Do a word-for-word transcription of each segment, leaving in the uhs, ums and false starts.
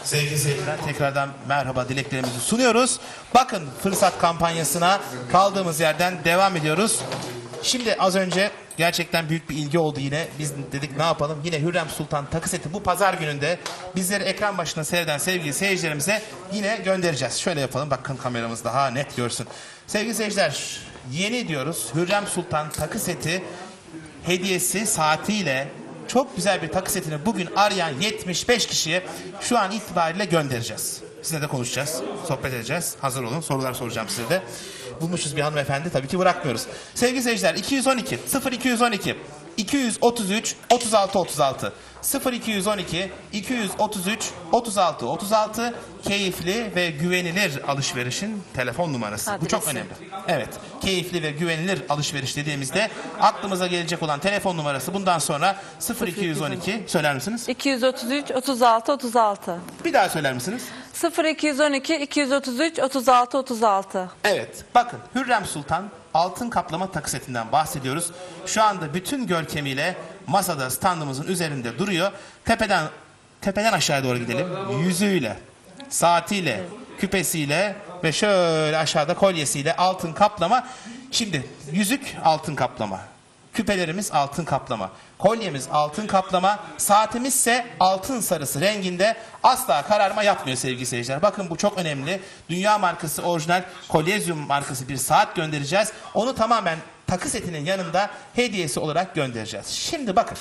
Sevgili seyirciler, tekrardan merhaba dileklerimizi sunuyoruz. Bakın, fırsat kampanyasına kaldığımız yerden devam ediyoruz. Şimdi az önce gerçekten büyük bir ilgi oldu yine. Biz dedik ne yapalım? Yine Hürrem Sultan takı seti bu pazar gününde bizleri ekran başında seyreden sevgili seyircilerimize yine göndereceğiz. Şöyle yapalım, bakın kameramız daha net görsün. Sevgili seyirciler, yeni diyoruz Hürrem Sultan takı seti hediyesi saatiyle çok güzel bir takı setini bugün arayan yetmiş beş kişiye şu an itibariyle göndereceğiz. Sizinle de konuşacağız, sohbet edeceğiz. Hazır olun, sorular soracağım size de. Bulmuşuz bir hanımefendi, tabii ki bırakmıyoruz. Sevgili seyirciler, iki yüz on iki sıfır iki yüz on iki iki yüz otuz üç otuz altı otuz altı sıfır iki yüz on iki iki yüz otuz üç otuz altı otuz altı keyifli ve güvenilir alışverişin telefon numarası. Adresi. Bu çok önemli. Evet, keyifli ve güvenilir alışveriş dediğimizde aklımıza gelecek olan telefon numarası bundan sonra sıfır iki yüz on iki, söyler misiniz? iki yüz otuz üç otuz altı otuz altı. Bir daha söyler misiniz? sıfır iki yüz on iki iki yüz otuz üç otuz altı otuz altı. Evet, bakın Hürrem Sultan altın kaplama takı setinden bahsediyoruz. Şu anda bütün görkemiyle masada, standımızın üzerinde duruyor. Tepeden tepeden aşağıya doğru gidelim. Yüzüğüyle, saatiyle, küpesiyle ve şöyle aşağıda kolyesiyle altın kaplama. Şimdi yüzük altın kaplama. Küpelerimiz altın kaplama. Kolyemiz altın kaplama. Saatimiz ise altın sarısı renginde, asla kararma yapmıyor sevgili seyirciler. Bakın bu çok önemli. Dünya markası orijinal Kolezyum markası bir saat göndereceğiz. Onu tamamen takı setinin yanında hediyesi olarak göndereceğiz. Şimdi bakın.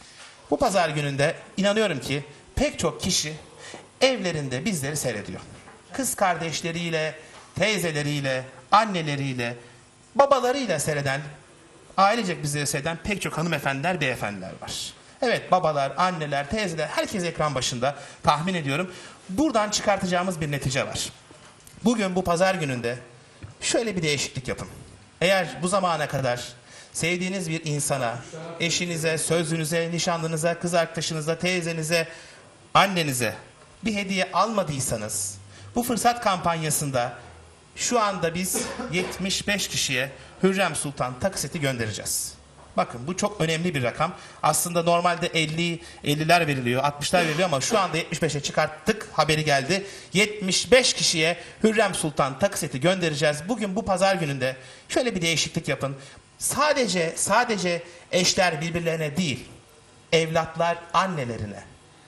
Bu pazar gününde inanıyorum ki pek çok kişi evlerinde bizleri seyrediyor. Kız kardeşleriyle, teyzeleriyle, anneleriyle, babalarıyla seyreden, ailecek bizleri seyreden pek çok hanımefendiler, beyefendiler var. Evet, babalar, anneler, teyzeler, herkes ekran başında, tahmin ediyorum. Buradan çıkartacağımız bir netice var. Bugün bu pazar gününde şöyle bir değişiklik yapın. Eğer bu zamana kadar sevdiğiniz bir insana, eşinize, sözlünüze, nişanlınıza, kız arkadaşınıza, teyzenize, annenize bir hediye almadıysanız, bu fırsat kampanyasında şu anda biz yetmiş beş kişiye Hürrem Sultan takı seti göndereceğiz. Bakın bu çok önemli bir rakam. Aslında normalde elli, elliler veriliyor, altmışlar veriliyor ama şu anda yetmiş beşe çıkarttık, haberi geldi. yetmiş beş kişiye Hürrem Sultan takı seti göndereceğiz. Bugün bu pazar gününde şöyle bir değişiklik yapın. Sadece sadece eşler birbirlerine değil, evlatlar annelerine,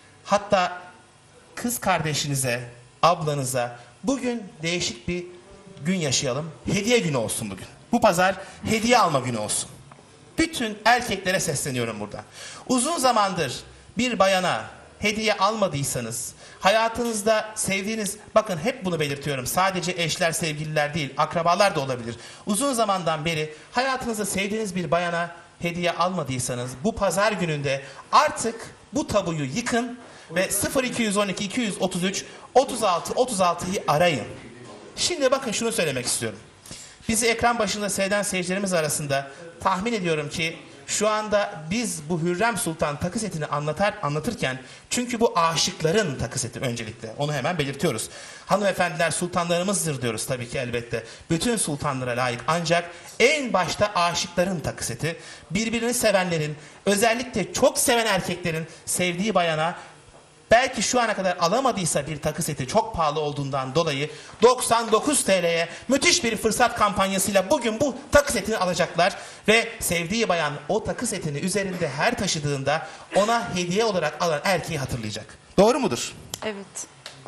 hatta kız kardeşinize, ablanıza bugün değişik bir gün yaşayalım. Hediye günü olsun bugün. Bu pazar hediye alma günü olsun. Bütün erkeklere sesleniyorum buradan. Uzun zamandır bir bayana hediye almadıysanız, hayatınızda sevdiğiniz, bakın hep bunu belirtiyorum, sadece eşler, sevgililer değil, akrabalar da olabilir. Uzun zamandan beri hayatınızda sevdiğiniz bir bayana hediye almadıysanız, bu pazar gününde artık bu tabuyu yıkın ve sıfır iki yüz on iki iki yüz otuz üç otuz altı otuz altıyı arayın. Şimdi bakın şunu söylemek istiyorum. Bizi ekran başında seyreden seyircilerimiz arasında tahmin ediyorum ki şu anda biz bu Hürrem Sultan takı setini anlatar, anlatırken, çünkü bu aşıkların takı seti öncelikle, onu hemen belirtiyoruz. Hanımefendiler sultanlarımızdır diyoruz tabii ki, elbette. Bütün sultanlara layık, ancak en başta aşıkların takı seti. Birbirini sevenlerin, özellikle çok seven erkeklerin sevdiği bayana belki şu ana kadar alamadıysa bir takı seti, çok pahalı olduğundan dolayı doksan dokuz TL'ye müthiş bir fırsat kampanyasıyla bugün bu takı setini alacaklar ve sevdiği bayan o takı setini üzerinde her taşıdığında ona hediye olarak alan erkeği hatırlayacak. Doğru mudur? Evet.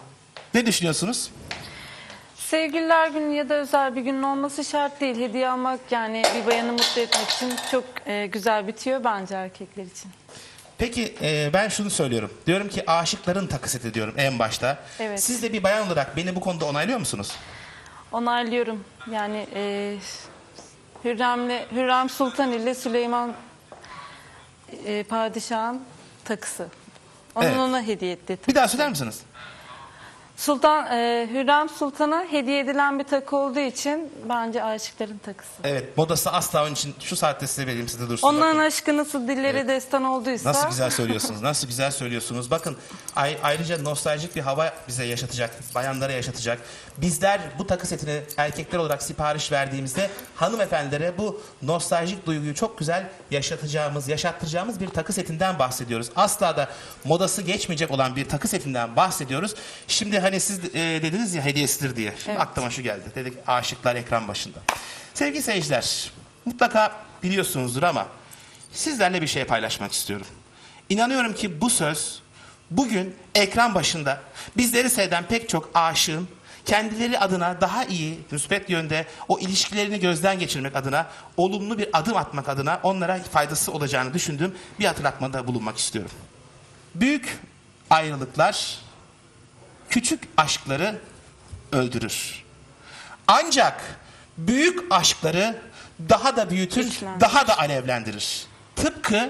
Ne düşünüyorsunuz? Sevgililer günü ya da özel bir günün olması şart değil. Hediye almak, yani bir bayanı mutlu etmek için çok e, güzel bitiyor bence erkekler için. Peki e, ben şunu söylüyorum. Diyorum ki aşıkların takı seti diyorum en başta. Evet. Siz de bir bayan olarak beni bu konuda onaylıyor musunuz? Onaylıyorum. Yani e, Hürrem'le, Hürrem Sultan ile Süleyman e, Padişah'ın takısı. Onun Evet. ona hediye etti. Bir daha söyler misiniz? Sultan e, Hürrem Sultan'a hediye edilen bir takı olduğu için bence aşıkların takısı. Evet, modası asla onun için şu saatte size vereyim, size dursun. Onların Bakın. aşkı nasıl dilleri Evet. destan olduysa. Nasıl güzel söylüyorsunuz, nasıl güzel söylüyorsunuz. Bakın ay- ayrıca nostaljik bir hava bize yaşatacak, bayanlara yaşatacak. Bizler bu takı setini erkekler olarak sipariş verdiğimizde hanımefendilere bu nostaljik duyguyu çok güzel yaşatacağımız, yaşattıracağımız bir takı setinden bahsediyoruz. Asla da modası geçmeyecek olan bir takı setinden bahsediyoruz. Şimdi hani siz e, dediniz ya hediyesidir diye. Şimdi Evet. aklıma şu geldi. Dedik aşıklar ekran başında. Sevgili seyirciler, mutlaka biliyorsunuzdur ama sizlerle bir şey paylaşmak istiyorum. İnanıyorum ki bu söz bugün ekran başında bizleri seyreden pek çok aşığın kendileri adına daha iyi, müspet yönde o ilişkilerini gözden geçirmek adına, olumlu bir adım atmak adına onlara faydası olacağını düşündüğüm bir hatırlatmada bulunmak istiyorum. Büyük ayrılıklar küçük aşkları öldürür. Ancak büyük aşkları daha da büyütür, Güçlendirir. daha da alevlendirir. Tıpkı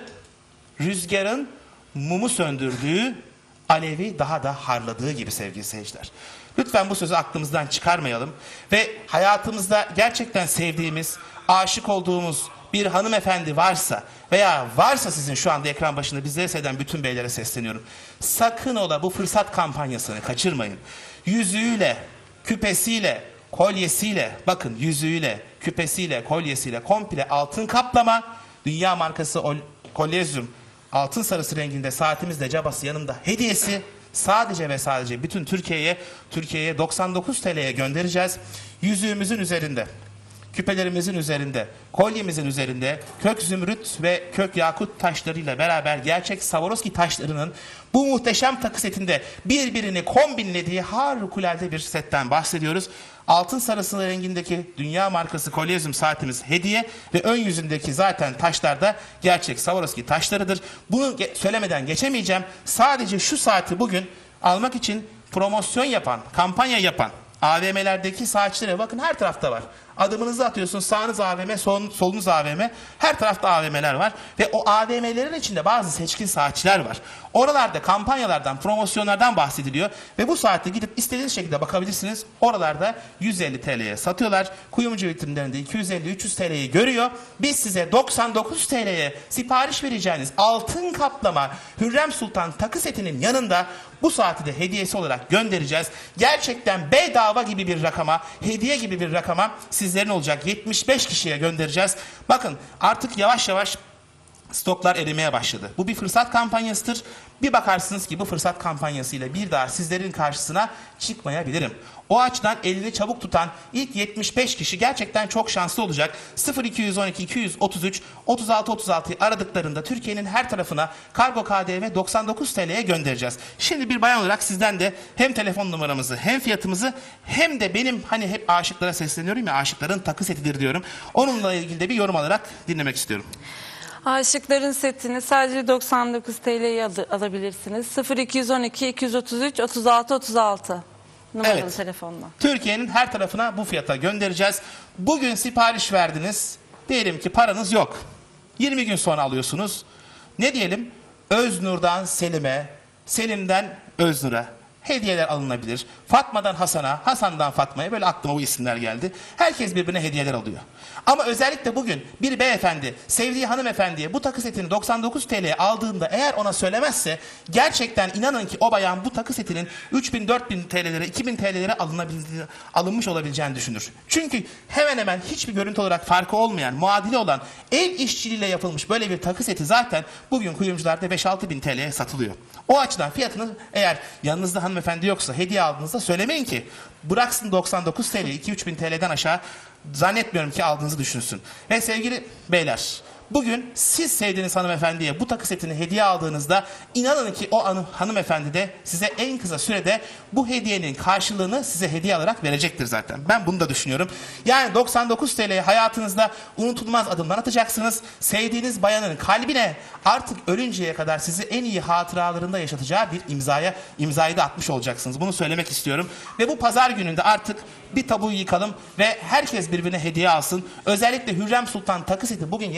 rüzgarın mumu söndürdüğü, alevi daha da harladığı gibi sevgili seyirciler. Lütfen bu sözü aklımızdan çıkarmayalım ve hayatımızda gerçekten sevdiğimiz, aşık olduğumuz bir hanımefendi varsa veya varsa sizin şu anda ekran başında bizleri seyreden bütün beylere sesleniyorum. Sakın ola bu fırsat kampanyasını kaçırmayın. Yüzüğüyle, küpesiyle, kolyesiyle, bakın yüzüğüyle, küpesiyle, kolyesiyle komple altın kaplama, dünya markası ol- kolezyum, altın sarısı renginde saatimizle cabası yanında hediyesi sadece ve sadece bütün Türkiye'ye Türkiye'ye doksan dokuz T L'ye göndereceğiz. Yüzüğümüzün üzerinde, küpelerimizin üzerinde, kolyemizin üzerinde kök zümrüt ve kök yakut taşlarıyla beraber gerçek Swarovski taşlarının bu muhteşem takı setinde birbirini kombinlediği harikulade bir setten bahsediyoruz. Altın sarısı rengindeki dünya markası kolezyum saatimiz hediye ve ön yüzündeki zaten taşlar da gerçek Swarovski taşlarıdır. Bunu ge- söylemeden geçemeyeceğim. Sadece şu saati bugün almak için promosyon yapan, kampanya yapan A V M'lerdeki saatçilere bakın, her tarafta var. Adımınızı atıyorsunuz, sağınız A V M, sol, solunuz A V M. Her tarafta A V M'ler var. Ve o A V M'lerin içinde bazı seçkin saatçiler var. Oralarda kampanyalardan, promosyonlardan bahsediliyor. Ve bu saatte gidip istediğiniz şekilde bakabilirsiniz. Oralarda yüz elli T L'ye satıyorlar. Kuyumcu vitrinlerinde iki yüz elli üç yüz T L'yi görüyor. Biz size doksan dokuz T L'ye sipariş vereceğiniz altın kaplama Hürrem Sultan takı setinin yanında bu saati de hediyesi olarak göndereceğiz. Gerçekten bedava gibi bir rakama, hediye gibi bir rakama sizlerin olacak. yetmiş beş kişiye göndereceğiz. Bakın artık yavaş yavaş stoklar erimeye başladı. Bu bir fırsat kampanyasıdır. Bir bakarsınız ki bu fırsat kampanyasıyla bir daha sizlerin karşısına çıkmayabilirim. O açıdan elini çabuk tutan ilk yetmiş beş kişi gerçekten çok şanslı olacak. sıfır iki on iki iki yüz otuz üç otuz altı otuz altıyı aradıklarında Türkiye'nin her tarafına kargo K D V doksan dokuz T L'ye göndereceğiz. Şimdi bir bayan olarak sizden de hem telefon numaramızı hem fiyatımızı hem de benim hani hep aşıklara sesleniyorum ya, aşıkların takı setidir diyorum. Onunla ilgili de bir yorum alarak dinlemek istiyorum. Aşıkların setini sadece doksan dokuz T L'ye al- alabilirsiniz. sıfır iki on iki iki yüz otuz üç otuz altı otuz altı numaralı Evet. telefonla. Türkiye'nin her tarafına bu fiyata göndereceğiz. Bugün sipariş verdiniz. Diyelim ki paranız yok. yirmi gün sonra alıyorsunuz. Ne diyelim? Öznur'dan Selim'e, Selim'den Öznur'a hediyeler alınabilir. Fatma'dan Hasan'a, Hasan'dan Fatma'ya, böyle aklıma bu isimler geldi. Herkes birbirine hediyeler alıyor. Ama özellikle bugün bir beyefendi sevdiği hanımefendiye bu takı setini doksan dokuz T L'ye aldığında eğer ona söylemezse gerçekten inanın ki o bayan bu takı setinin üç bin dört bin T L'lere, iki bin T L'lere alınabildiği, alınmış olabileceğini düşünür. Çünkü hemen hemen hiçbir görüntü olarak farkı olmayan, muadili olan el işçiliğiyle yapılmış böyle bir takı seti zaten bugün kuyumcularda beş altı bin T L'ye satılıyor. O açıdan fiyatını eğer yanınızda hanımefendi yoksa hediye aldığınızda söylemeyin ki bıraksın doksan dokuz T L, iki üç bin T L'den aşağı zannetmiyorum ki aldığınızı düşünsün. Ve sevgili beyler, bugün siz sevdiğiniz hanımefendiye bu takı setini hediye aldığınızda inanın ki o hanım, hanımefendi de size en kısa sürede bu hediyenin karşılığını size hediye alarak verecektir zaten. Ben bunu da düşünüyorum. Yani doksan dokuz T L'ye hayatınızda unutulmaz adımlar atacaksınız. Sevdiğiniz bayanın kalbine artık ölünceye kadar sizi en iyi hatıralarında yaşatacağı bir imzaya imzayı da atmış olacaksınız. Bunu söylemek istiyorum. Ve bu pazar gününde artık bir tabuyu yıkalım ve herkes birbirine hediye alsın. Özellikle Hürrem Sultan takı seti bugün yetmiş beş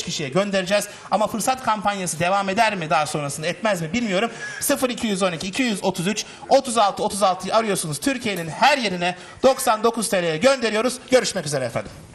beş kişiye göndereceğiz. Ama fırsat kampanyası devam eder mi daha sonrasında, etmez mi bilmiyorum. sıfır iki yüz on iki iki yüz otuz üç otuz altı otuz altıyı arıyorsunuz. Türkiye'nin her yerine doksan dokuz T L'ye gönderiyoruz. Görüşmek üzere efendim.